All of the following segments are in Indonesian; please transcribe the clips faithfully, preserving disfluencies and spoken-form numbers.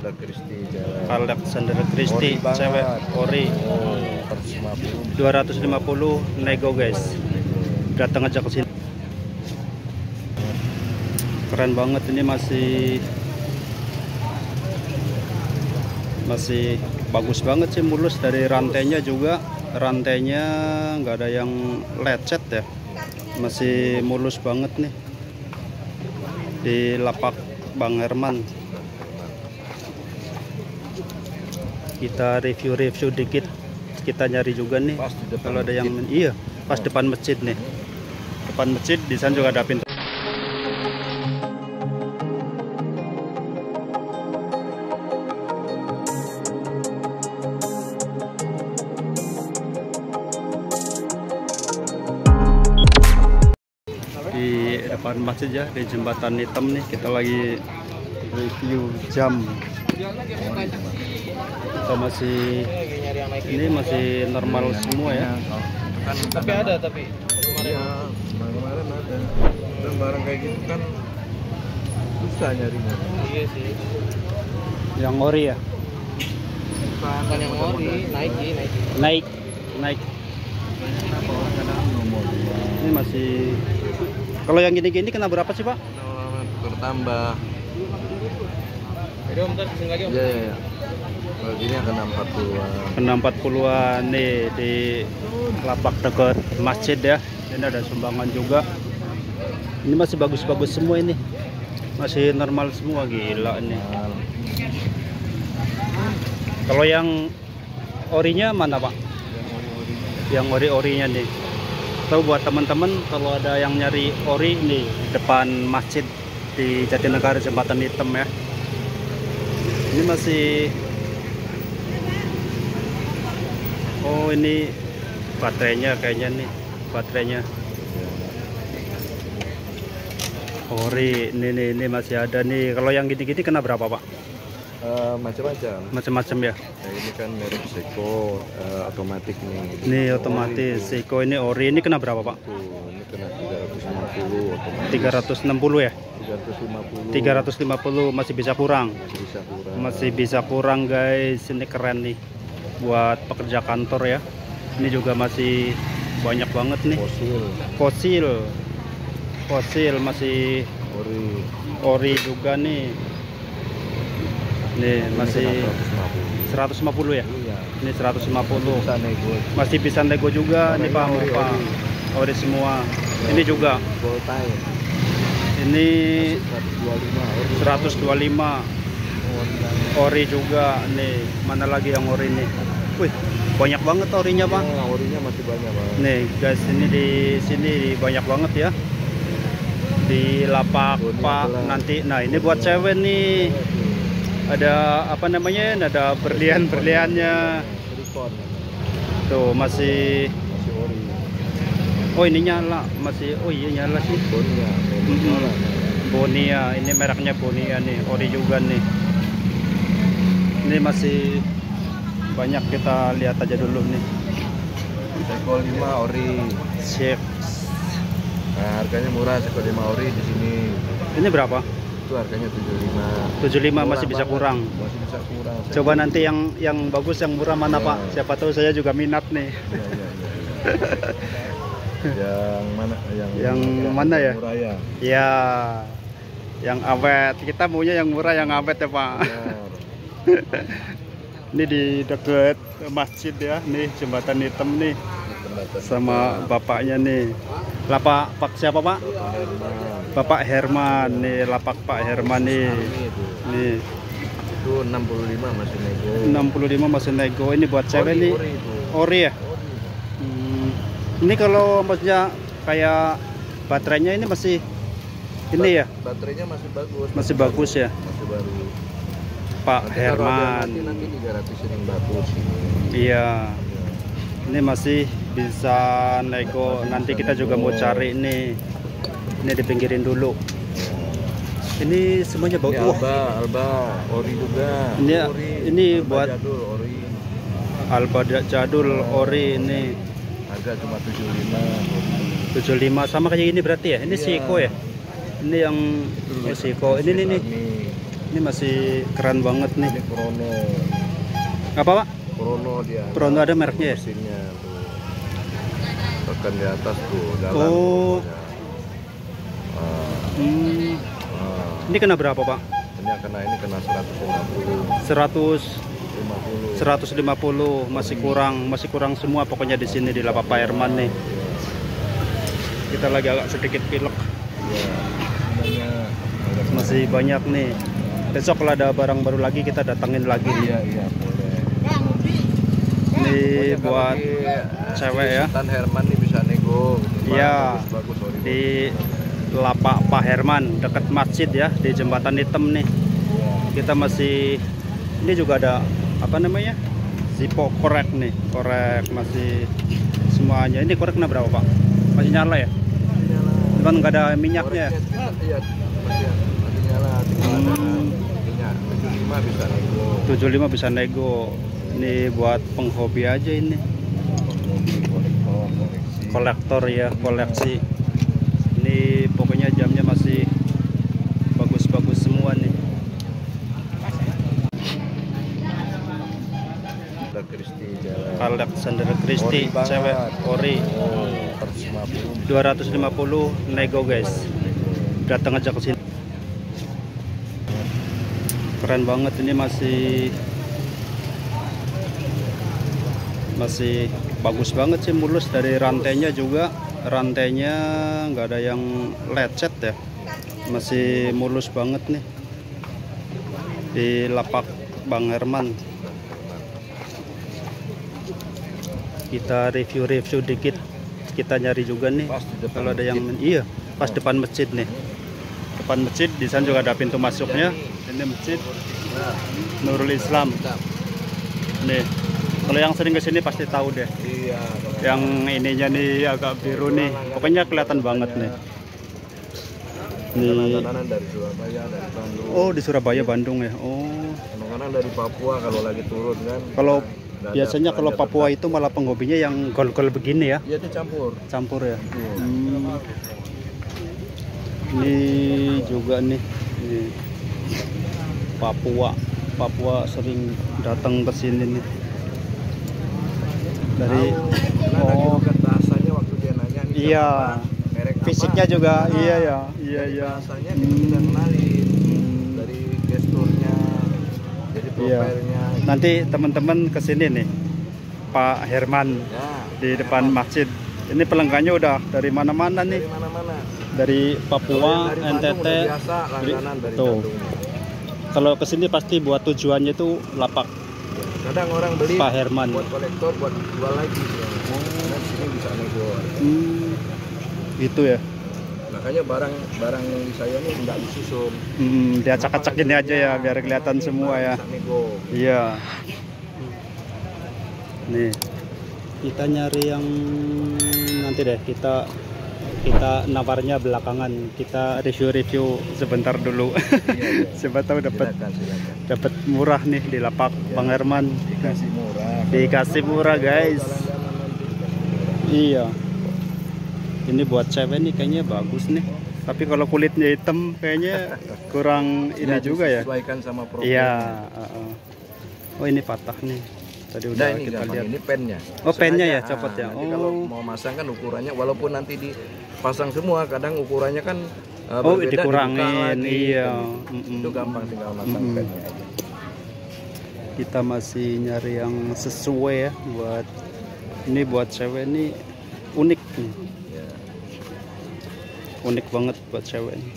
Alexander Christie cewek. Alexander Christie Ori cewek ori. Oh, dua ratus lima puluh nego guys. Datang aja ke sini. Keren banget ini, masih masih bagus banget sih, mulus dari rantainya juga. Rantainya nggak ada yang lecet ya, masih mulus banget nih di lapak Bang Herman. Kita review-review dikit, kita nyari juga nih kalau ada yang iya pas depan masjid nih, depan masjid di sana juga ada pintu. Di depan masjid ya, di jembatan hitam nih, kita lagi review jam. Kita masih ini masih normal semua ya. Tapi ada tapi Iya, kemarin ada. Dan barang kayak gitu kan susah nyarinya. iya sih. Yang ori ya, Bukan yang ori, Nike, Nike. naik naik. Ini masih, kalau yang gini-gini kena berapa sih Pak? Bertambah. Jadi om bentar sini lagi om. Iya, iya, iya. Kalau gini akan empat puluhan. Kena empat puluhan nih di lapak dekat masjid ya. Ini ada sumbangan juga. Ini masih bagus-bagus semua ini, masih normal semua, gila ini. Kalau yang orinya mana Pak? Yang ori-orinya nih. Tahu buat teman-teman kalau ada yang nyari ori nih, depan masjid di Jatinegara jembatan hitam ya. Ini masih, oh ini baterainya kayaknya nih, baterainya ori. Ini nih, ini masih ada nih. Kalau yang gini-gini kena berapa Pak? Uh, macam-macam. Macam-macam ya. Nah, ini kan merek Seiko, uh, otomatis nih. Ini otomatis Seiko, ini ori. Ini kena berapa Pak? Tuh, ini kena tiga ratus lima puluh otomatis. tiga ratus enam puluh ya? tiga ratus lima puluh. tiga ratus lima puluh masih bisa kurang. Masih bisa kurang. Masih bisa kurang guys. Ini keren nih buat pekerja kantor ya. Ini juga masih banyak banget nih. Fosil, Fosil. Fosil masih ori. ori juga nih. Nih masih seratus lima puluh ya. Iya. Ini seratus lima puluh. Bisa nego. Masih bisa nego juga Nah, nih Pak. ori, Pak. ori. Ori semua. Ini juga. Gold time. Ini seratus dua puluh lima ori. seratus dua puluh lima. Oh, Ori juga nih. Mana lagi yang ori nih? Wih, banyak banget orinya Pak. ya, orinya masih banyak banget. Nih guys, ini di sini banyak banget ya. Di lapak Bonia Pak gelas. nanti. Nah, ini buat cewek nih. Ada apa namanya? Ada berlian-berliannya. Silikon. Tuh masih, Masih ori. oh ini nyala, masih, oh iya nyala sih. Bonia. Mm-mm. Bonia, ini mereknya Bonia nih, ori juga nih. Ini masih banyak, kita lihat aja dulu nih. Seiko lima ori. Chef. Nah, harganya murah Seiko lima ori di sini. Ini berapa? Itu harganya tujuh puluh lima. tujuh puluh lima, Murah masih bisa banget. kurang. Masih bisa kurang. Coba nanti yang yang bagus, yang murah mana Ya. Pak? Siapa tahu saya juga minat nih. Iya, iya, iya, iya. Yang mana? Yang, Yang mana ya? Murah ya. Ya, yang awet. Kita maunya yang murah, yang awet ya Pak. Benar. Ini di dekat masjid ya, nih jembatan hitam nih, Jembatan sama bapaknya nih. Lapak Pak siapa Pak? Herman. Bapak Herman nih, lapak Pak Herman nih. Ini itu. Nih Itu enam puluh lima masih nego. enam puluh lima masih nego. Ini buat cewek Ori, nih. ori itu. Ori ya. Ori. Hmm. Ini kalau maksudnya kayak baterainya ini masih ini ya, Baterainya masih bagus. masih bagus ya. Masih baru. Pak Nanti kalau ada Herman. Nanti nanti tiga ratus yang bagus. Iya. Ini masih bisa nego. Nanti kita juga mau cari nih. Ini dipinggirin dulu. Ini semuanya Ini bagus. Alba, Alba, ori juga. Ini ori. ini Alba buat jadul, ori. Alba jadul ori ini Harga cuma tujuh puluh lima. tujuh puluh lima, sama kayak ini berarti ya. Ini Iya. Seiko ya. Ini yang oh, Seiko. Ini nih nih. Ini masih keren banget nih. Ini Chrono. Apa Pak? Chrono dia. Chrono ada mereknya ya? Mesinnya tuh. Tekan di atas tuh. Jalan Oh. Chrononya. Ah, Hmm. ah. Ini kena berapa Pak? Ini kena ini kena seratus lima puluh. seratus lima puluh. seratus lima puluh masih kurang, masih kurang semua pokoknya di sini di lapak Pak Herman nih. Kita lagi agak sedikit pilek. Iya. Sebenarnya ada- Masih banyak nih. Besok kalau ada barang baru lagi kita datangin lagi nih. Iya, iya, boleh. Ini Pokoknya kalau buat di, eh, cewek ya. Tan Herman nih bisa nego. gitu. Iya. Bagus, bagus, sorry. Di lapak Pak Herman dekat masjid ya, di jembatan hitam nih. Iya. Kita masih, ini juga ada apa namanya, Zippo korek nih, korek masih semuanya. Ini korek kena berapa Pak? Masih nyala ya? Cuman nggak ada minyaknya. Koreknya, iya, masih, masih nyala, tinggal ada Hmm. minyak. tujuh puluh lima bisa nego. tujuh puluh lima bisa nego. Ini buat penghobi aja ini. Kolektor, koleksi. Kolektor ya, koleksi. Ini pokoknya jamnya masih bagus-bagus semua nih. Ada Christie jalan. Alexander Christie Ori banget. cewek ori Oh, seratus lima puluh. dua ratus lima puluh nego guys. Datang aja ke sini. Keren banget ini, masih masih bagus banget sih, mulus dari rantainya juga. Rantainya nggak ada yang lecet ya. Masih mulus banget nih. Di lapak Bang Herman. Kita review-review dikit. Kita nyari juga nih. Pas di depan Kalau ada yang masjid. iya, pas depan masjid nih. Depan masjid, di sana juga ada pintu masuknya. Ini masjid Nah, Nurul Islam. Nih, kalau yang sering kesini pasti tahu deh. iya. kalau- Yang ininya nih agak biru nih, pokoknya kelihatan banget nih. Nih, Kadang-kadang dari Surabaya, dari Bandung. oh di Surabaya, Bandung ya. Oh, Kadang-kadang dari Papua kalau lagi turun kan. kalau Udah ada biasanya kalau belanja Papua itu malah penghobinya yang gol-gol begini ya, tetap. Iya, itu campur. campur ya. Iya. Hmm. Ini juga nih, nih. Papua, Papua sering datang ke sini nih. Dari Karena ada oh juga rasanya waktu dia nanya ini iya, apa, merek apa. fisiknya juga iya ya, iya Dari ya. Rasanya kita bisa kenalin Hmm. dari gesturnya, jadi Iya. profilnya. Nanti teman-teman ke sini nih, Pak Herman Ya, di depan masjid. Ini pelanggannya udah dari mana-mana nih, dari mana-mana. dari Kalau Papua, yang dari N T Bandung T. udah biasa langganan dari Tuh. Bandung. Kalau ke sini pasti buat tujuannya itu lapak Kadang orang beli Pak Herman. buat kolektor, buat jual lagi. Karena di sini bisa nego. Hmm, itu ya. Makanya barang barang yang di saya ini nggak disusun. Hmm, diacak-acak ini aja ya biar kelihatan semua ya. Bisa nego. Iya. Nih, kita nyari yang nanti deh, kita kita nawarnya belakangan. Kita review-review sebentar dulu. Iya, iya. Siapa tahu dapat Silakan, silakan. dapat murah nih di lapak Ya. Bang Herman. Dikasih murah. Dikasih murah, guys. Jalan-jalan nanti dikasih murah. Iya. Ini buat cewek nih kayaknya bagus nih. Tapi kalau kulitnya hitam kayaknya kurang ini Ya, juga ya. disesuaikan sama profil. Iya. uh-uh. Oh ini patah nih. Tadi Udah udah ini kita gampang, lihat. ini pennya. Oh, pennya ya, Sengaja, copot ah, ya. Nanti Oh. kalau mau masang kan ukurannya, walaupun nanti dipasang semua, kadang ukurannya kan uh, Oh berbeda, dikurangin, dibuka lagi. iya. Kan. Mm-mm. Itu gampang tinggal masang Mm-mm. pennya aja. Kita masih nyari yang sesuai ya buat ini, buat cewek ini unik nih. Ya. Unik banget buat cewek ini.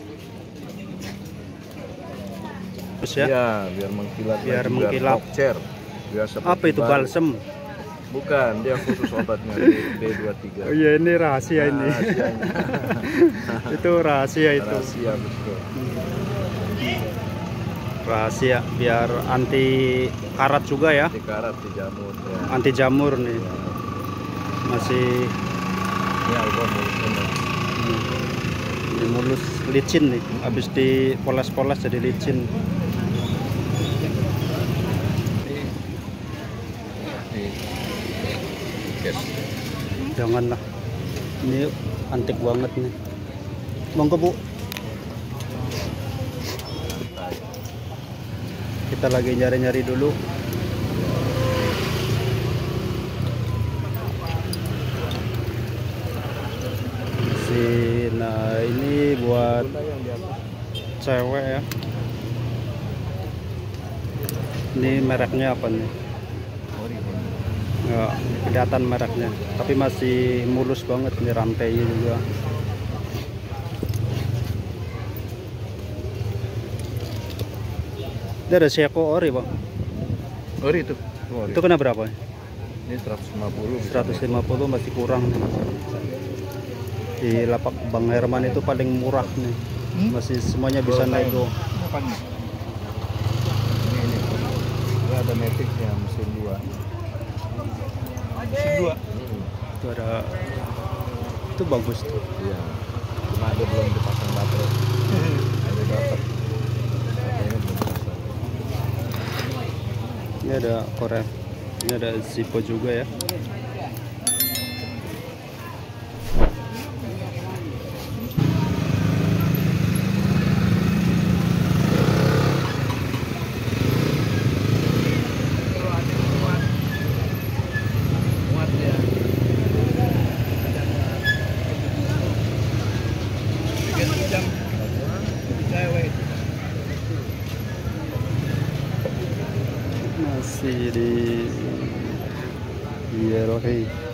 Terus ya, Iya, biar mengkilat. Biar lagi, mengkilap. top chair. Biar seperti apa itu baru. balsem? Bukan, dia khusus obatnya B dua puluh tiga. Oh iya, ini rahasia ini. Rahasianya. Itu rahasia itu. Rahasia betul. Rahasia biar anti karat juga ya. Di karat, di jamur. Ya. Anti jamur nih. Masih Ini album bener. ini mulus, licin nih. Habis dipoles-poles jadi licin. Yes. Janganlah. Ini antik banget nih. Monggo Bu. Kita lagi nyari-nyari dulu. Si, nah ini buat yang di atas. cewek ya. Ini mereknya apa nih? Ori. Nggak kelihatan mereknya, tapi masih mulus banget nih rantainya juga. Ini ada Seiko ori bang. Ori itu. Ori. Itu kena berapa? Ini seratus lima puluh. seratus lima puluh masih kurang nih. Di lapak Bang Herman itu paling murah nih. Masih semuanya bisa nego. Apa nih? Ini ini. Ini ada Matic-nya mesin dua. Mesin dua. Itu ada, itu bagus tuh. Iya. Cuma ada belum dipasang baterai. Ada dapat. Baterainya belum dipasang. Ini ada Korea. Ini ada Zippo juga ya. Masih di Yellow.